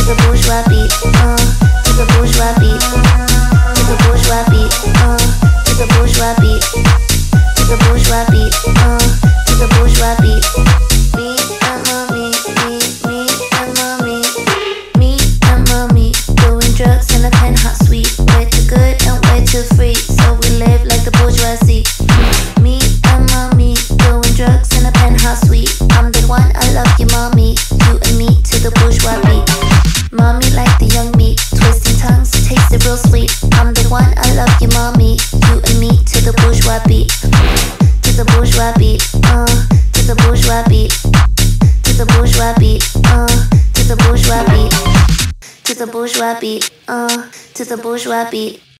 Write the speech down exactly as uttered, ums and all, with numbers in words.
the bourgeois beat, uh, to the bourgeois beat, to the bourgeois beat, uh, to the bourgeois beat, to the bourgeois beat, uh, to the bourgeois beat. Me and mommy, me, me and mommy, me and mommy, doing drugs in a penthouse suite. We're too good and we're too free, so we live like the bourgeoisie. Me and mommy, doing drugs in a penthouse suite. I'm the one, I love you, mommy. You and me to the bourgeois beat. Mommy like the young meat, twisting tongues, taste it real sweet. I'm the one, I love you, mommy. You and me to the bourgeois beat. To the bourgeois beat, uh, to the bourgeois beat. To the bourgeois beat, uh, to the bourgeois beat. To the bourgeois beat, uh, to the bourgeois beat.